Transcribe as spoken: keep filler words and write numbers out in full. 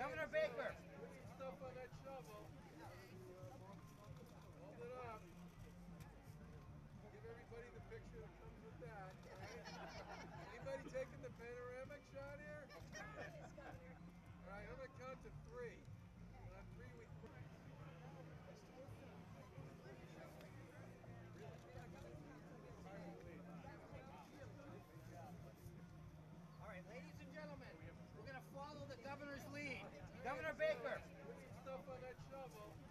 Governor Baker. We need stuff on that shovel. Hold it up. Give everybody the picture that comes with that. All right? Anybody taking the panoramic shot here? All right, I'm going to count to three. And on three, we... All right, ladies and gentlemen, we're going to follow the governor's lead. Governor Baker. We need stuff on that shovel.